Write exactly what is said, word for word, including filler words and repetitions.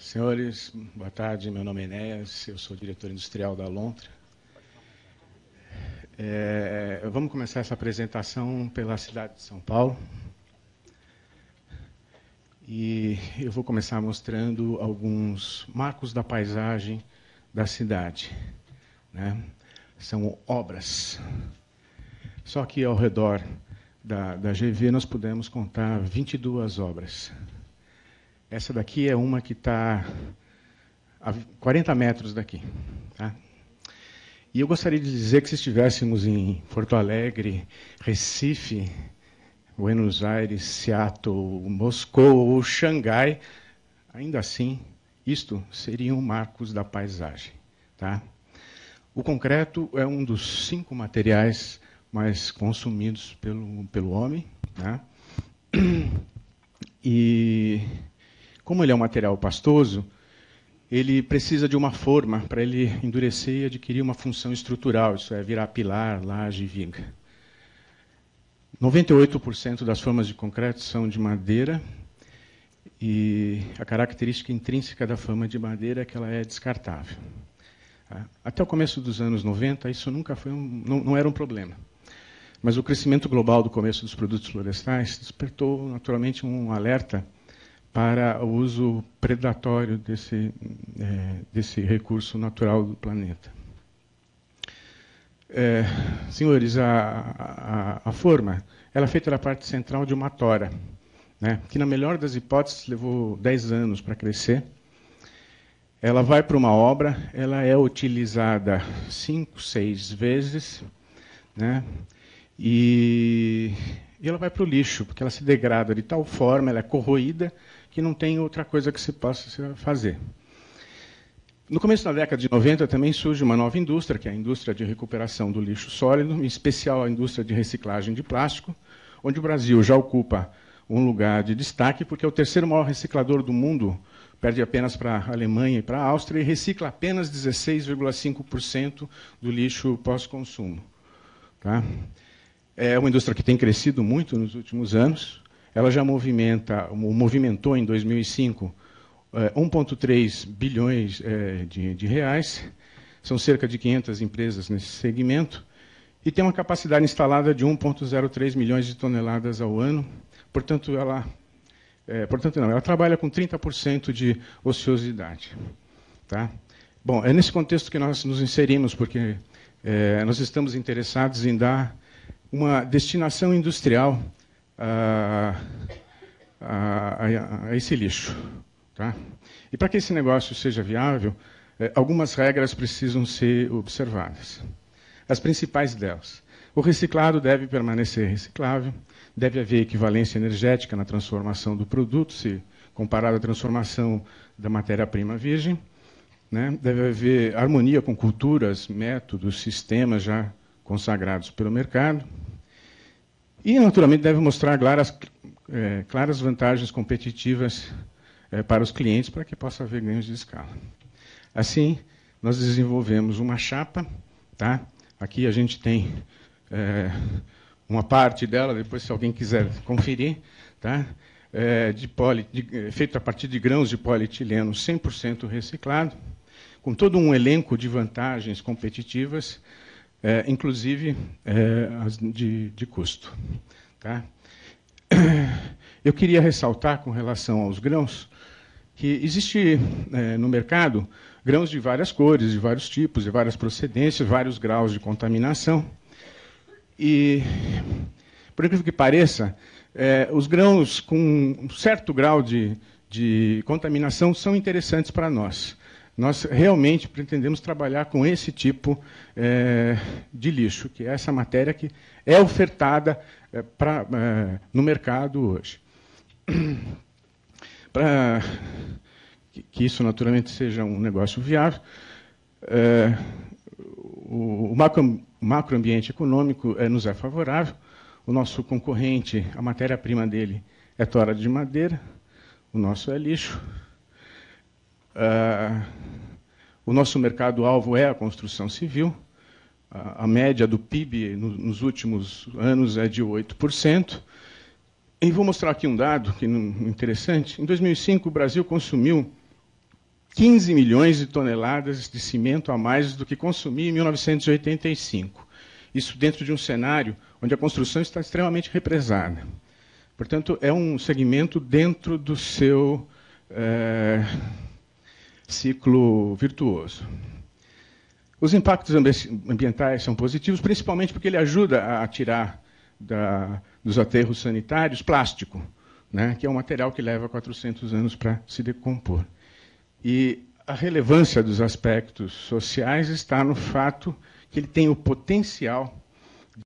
Senhores, boa tarde. Meu nome é Enéas, eu sou diretor industrial da Lontra. É, vamos começar essa apresentação pela cidade de São Paulo. E eu vou começar mostrando alguns marcos da paisagem da cidade, né? São obras. Só que ao redor da, da G V nós pudemos contar vinte e duas obras. Essa daqui é uma que está a quarenta metros daqui. Tá? E eu gostaria de dizer que se estivéssemos em Porto Alegre, Recife, Buenos Aires, Seattle, Moscou ou Xangai, ainda assim, isto seriam marcos da paisagem. Tá? O concreto é um dos cinco materiais mais consumidos pelo, pelo homem. Tá? E, como ele é um material pastoso, ele precisa de uma forma para ele endurecer e adquirir uma função estrutural, isso é, virar pilar, laje e viga. noventa e oito por cento das formas de concreto são de madeira, e a característica intrínseca da forma de madeira é que ela é descartável. Até o começo dos anos noventa, isso nunca foi um, não, não era um problema. Mas o crescimento global do comércio dos produtos florestais despertou, naturalmente, um alerta para o uso predatório desse, é, desse recurso natural do planeta. É, senhores, a, a, a forma ela é feita da parte central de uma tora, né, que, na melhor das hipóteses, levou dez anos para crescer. Ela vai para uma obra, ela é utilizada cinco, seis vezes, né, e, e ela vai para o lixo, porque ela se degrada de tal forma, ela é corroída, que não tem outra coisa que se possa fazer. No começo da década de noventa também surge uma nova indústria, que é a indústria de recuperação do lixo sólido, em especial a indústria de reciclagem de plástico, onde o Brasil já ocupa um lugar de destaque, porque é o terceiro maior reciclador do mundo, perde apenas para a Alemanha e para a Áustria, e recicla apenas dezesseis vírgula cinco por cento do lixo pós-consumo. Tá? É uma indústria que tem crescido muito nos últimos anos. Ela já movimenta, movimentou em dois mil e cinco um vírgula três bilhões de, de reais, são cerca de quinhentas empresas nesse segmento, e tem uma capacidade instalada de um vírgula zero três milhões de toneladas ao ano, portanto, ela, é, portanto não, ela trabalha com trinta por cento de ociosidade. Tá? Bom, é nesse contexto que nós nos inserimos, porque é, nós estamos interessados em dar uma destinação industrial A, a, a, a esse lixo. Tá? E para que esse negócio seja viável, eh, algumas regras precisam ser observadas. As principais delas. O reciclado deve permanecer reciclável, deve haver equivalência energética na transformação do produto, se comparado à transformação da matéria-prima virgem, né? Deve haver harmonia com culturas, métodos, sistemas já consagrados pelo mercado. E, naturalmente, deve mostrar claras, é, claras vantagens competitivas é, para os clientes, para que possa haver ganhos de escala. Assim, nós desenvolvemos uma chapa. Tá? Aqui a gente tem é, uma parte dela, depois, se alguém quiser conferir, tá? É, de poli, de, feito a partir de grãos de polietileno cem por cento reciclado, com todo um elenco de vantagens competitivas, É, inclusive é, as de, de custo. Tá? Eu queria ressaltar, com relação aos grãos, que existe é, no mercado grãos de várias cores, de vários tipos, de várias procedências, vários graus de contaminação. E, por incrível que pareça, é, os grãos com um certo grau de, de contaminação são interessantes para nós. Nós realmente pretendemos trabalhar com esse tipo é, de lixo, que é essa matéria que é ofertada é, pra, é, no mercado hoje. Para que, que isso, naturalmente, seja um negócio viável, é, o, o macro, macroambiente econômico é, nos é favorável. O nosso concorrente, a matéria-prima dele é tora de madeira, o nosso é lixo. Uh, o nosso mercado-alvo é a construção civil. Uh, a média do P I B no, nos últimos anos é de oito por cento. E vou mostrar aqui um dado que, interessante. Em dois mil e cinco, o Brasil consumiu quinze milhões de toneladas de cimento a mais do que consumia em mil novecentos e oitenta e cinco. Isso dentro de um cenário onde a construção está extremamente represada. Portanto, é um segmento dentro do seu é, ciclo virtuoso. Os impactos ambientais são positivos, principalmente porque ele ajuda a tirar da, dos aterros sanitários plástico, né, que é um material que leva quatrocentos anos para se decompor. E a relevância dos aspectos sociais está no fato que ele tem o potencial